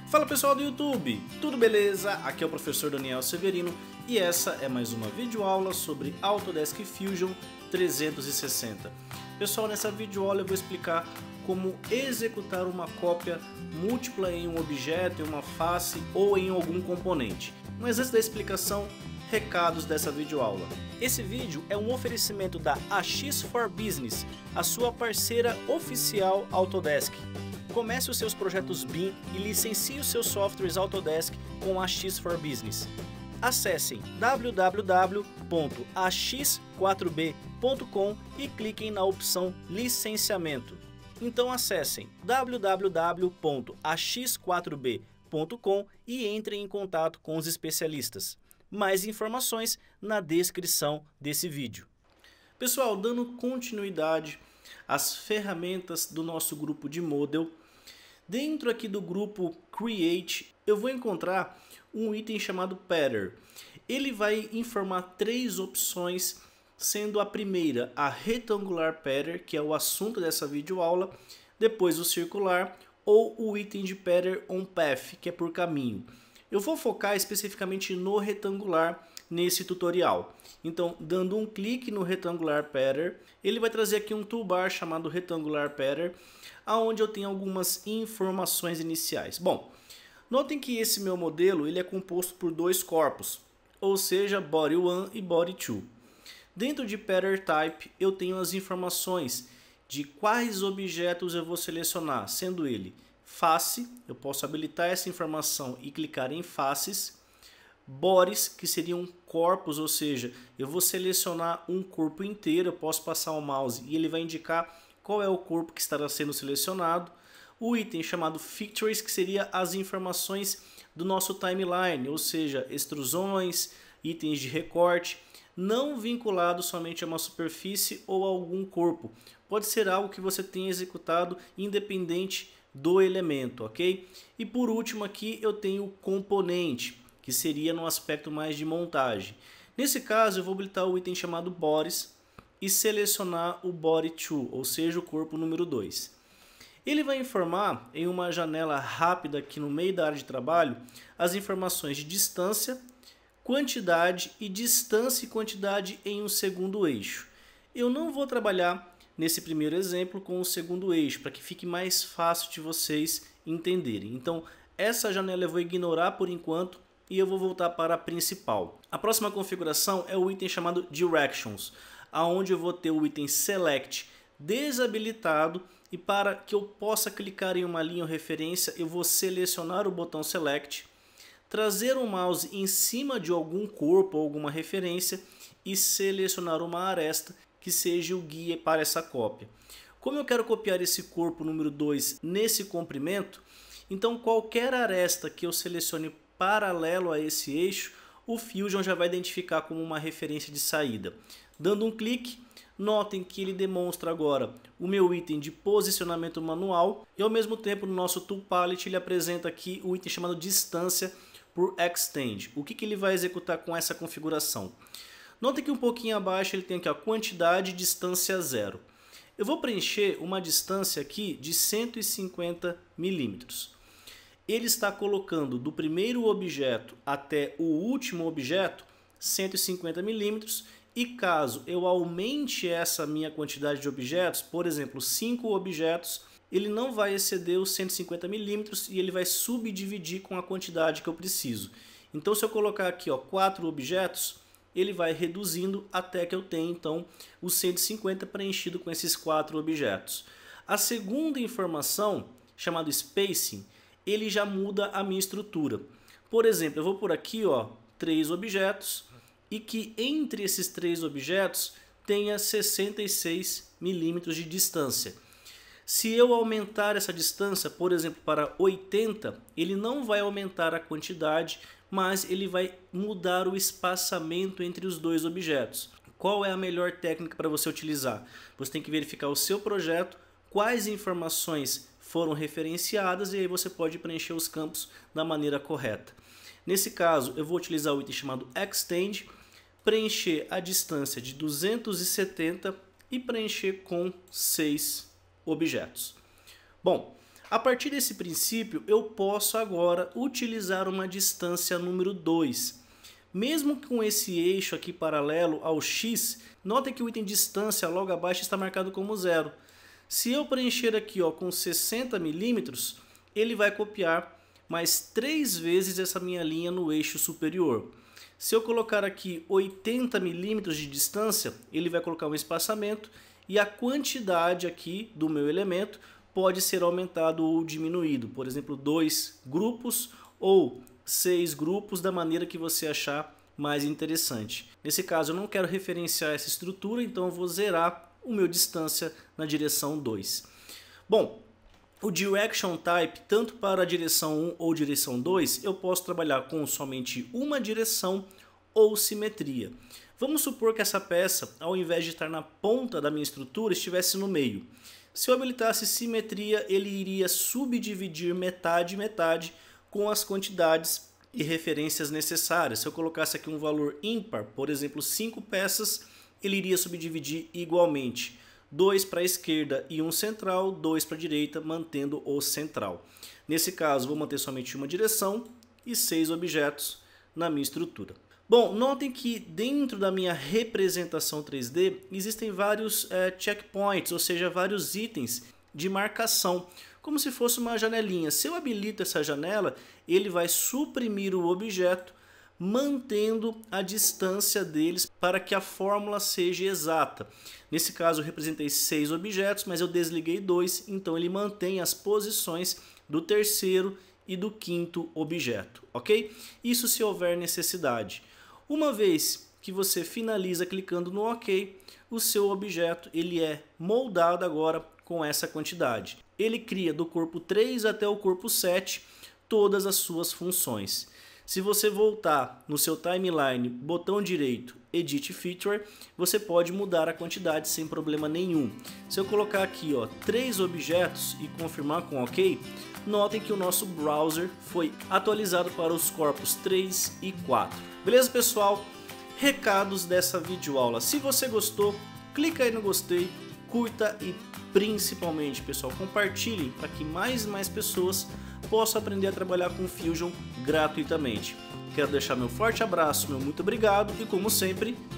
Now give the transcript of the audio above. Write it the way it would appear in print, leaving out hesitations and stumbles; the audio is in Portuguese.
Fala pessoal do YouTube, tudo beleza? Aqui é o professor Daniel Severino e essa é mais uma videoaula sobre Autodesk Fusion 360. Pessoal, nessa videoaula eu vou explicar como executar uma cópia múltipla em um objeto, em uma face ou em algum componente. Mas antes da explicação, recados dessa videoaula. Esse vídeo é um oferecimento da AX4Business, a sua parceira oficial Autodesk. Comece os seus projetos BIM e licencie os seus softwares Autodesk com a AX4Business. Acessem www.ax4b.com e cliquem na opção Licenciamento. Então acessem www.ax4b.com e entrem em contato com os especialistas. Mais informações na descrição desse vídeo. Pessoal, dando continuidade às ferramentas do nosso grupo de Model, dentro aqui do grupo Create, eu vou encontrar um item chamado Pattern. Ele vai informar três opções, sendo a primeira a Rectangular Pattern, que é o assunto dessa videoaula, depois o Circular ou o item de Pattern on Path, que é por caminho. Eu vou focar especificamente no retangular nesse tutorial. Então, dando um clique no Rectangular Pattern, ele vai trazer aqui um toolbar chamado Rectangular Pattern, onde eu tenho algumas informações iniciais. Bom, notem que esse meu modelo ele é composto por dois corpos, ou seja, Body 1 e Body 2. Dentro de Pattern Type, eu tenho as informações de quais objetos eu vou selecionar, sendo ele face, eu posso habilitar essa informação e clicar em faces. Bodies, que seriam corpos, ou seja, eu vou selecionar um corpo inteiro, eu posso passar o mouse e ele vai indicar qual é o corpo que estará sendo selecionado. O item chamado Features, que seria as informações do nosso timeline, ou seja, extrusões, itens de recorte, não vinculado somente a uma superfície ou a algum corpo. Pode ser algo que você tenha executado independente do elemento, ok? E por último aqui eu tenho o componente, que seria no aspecto mais de montagem. Nesse caso eu vou habilitar o item chamado Bodies e selecionar o Body 2, ou seja, o corpo número 2. Ele vai informar em uma janela rápida aqui no meio da área de trabalho as informações de distância, quantidade e distância e quantidade em um segundo eixo. Eu não vou trabalhar nesse primeiro exemplo com o segundo eixo, para que fique mais fácil de vocês entenderem. Então, essa janela eu vou ignorar por enquanto e eu vou voltar para a principal. A próxima configuração é o item chamado Directions, onde eu vou ter o item Select desabilitado e para que eu possa clicar em uma linha ou referência, eu vou selecionar o botão Select, trazer o mouse em cima de algum corpo ou alguma referência e selecionar uma aresta que seja o guia para essa cópia. Como eu quero copiar esse corpo número 2 nesse comprimento, então qualquer aresta que eu selecione paralelo a esse eixo, o Fusion já vai identificar como uma referência de saída. Dando um clique, notem que ele demonstra agora o meu item de posicionamento manual e ao mesmo tempo no nosso Tool Palette ele apresenta aqui o item chamado distância por Extend. O que ele vai executar com essa configuração? Notem que um pouquinho abaixo ele tem aqui a quantidade e distância 0. Eu vou preencher uma distância aqui de 150 milímetros. Ele está colocando do primeiro objeto até o último objeto 150 milímetros e caso eu aumente essa minha quantidade de objetos, por exemplo 5 objetos, ele não vai exceder os 150 milímetros e ele vai subdividir com a quantidade que eu preciso. Então se eu colocar aqui 4 objetos, ele vai reduzindo até que eu tenha então os 150 preenchido com esses 4 objetos. A segunda informação, chamada Spacing, ele já muda a minha estrutura. Por exemplo, eu vou por aqui 3 objetos e que entre esses 3 objetos tenha 66 milímetros de distância. Se eu aumentar essa distância, por exemplo, para 80, ele não vai aumentar a quantidade, mas ele vai mudar o espaçamento entre os dois objetos. Qual é a melhor técnica para você utilizar? Você tem que verificar o seu projeto, quais informações foram referenciadas e aí você pode preencher os campos da maneira correta. Nesse caso, eu vou utilizar o item chamado Extend, preencher a distância de 270 e preencher com 6 objetos. Bom, A partir desse princípio, eu posso agora utilizar uma distância número 2. Mesmo com esse eixo aqui paralelo ao X, notem que o item distância logo abaixo está marcado como 0. Se eu preencher aqui com 60 milímetros, ele vai copiar mais 3 vezes essa minha linha no eixo superior. Se eu colocar aqui 80 milímetros de distância, ele vai colocar um espaçamento e a quantidade aqui do meu elemento pode ser aumentado ou diminuído. Por exemplo, 2 grupos ou 6 grupos, da maneira que você achar mais interessante. Nesse caso eu não quero referenciar essa estrutura, então eu vou zerar o meu distância na direção 2. Bom, o Direction Type, tanto para a direção 1 ou direção 2, eu posso trabalhar com somente uma direção ou simetria. Vamos supor que essa peça, ao invés de estar na ponta da minha estrutura, estivesse no meio. Se eu habilitasse simetria, ele iria subdividir metade e metade com as quantidades e referências necessárias. Se eu colocasse aqui um valor ímpar, por exemplo 5 peças, ele iria subdividir igualmente. 2 para a esquerda e um central, 2 para a direita, mantendo o central. Nesse caso, vou manter somente uma direção e 6 objetos na minha estrutura. Bom, notem que dentro da minha representação 3D existem vários checkpoints, ou seja, vários itens de marcação, como se fosse uma janelinha. Se eu habilito essa janela, ele vai suprimir o objeto, mantendo a distância deles para que a fórmula seja exata. Nesse caso eu representei 6 objetos, mas eu desliguei 2, então ele mantém as posições do terceiro e do quinto objeto, ok? Isso se houver necessidade. Uma vez que você finaliza clicando no OK, o seu objeto ele é moldado agora com essa quantidade. Ele cria do corpo 3 até o corpo 7 todas as suas funções. Se você voltar no seu timeline, botão direito, Edit Feature, você pode mudar a quantidade sem problema nenhum. Se eu colocar aqui 3 objetos e confirmar com OK, notem que o nosso browser foi atualizado para os corpos 3 e 4. Beleza, pessoal? Recados dessa videoaula. Se você gostou, clica aí no gostei, curta e principalmente, pessoal, compartilhem para que mais e mais pessoas possam aprender a trabalhar com Fusion gratuitamente. Quero deixar meu forte abraço, meu muito obrigado e, como sempre,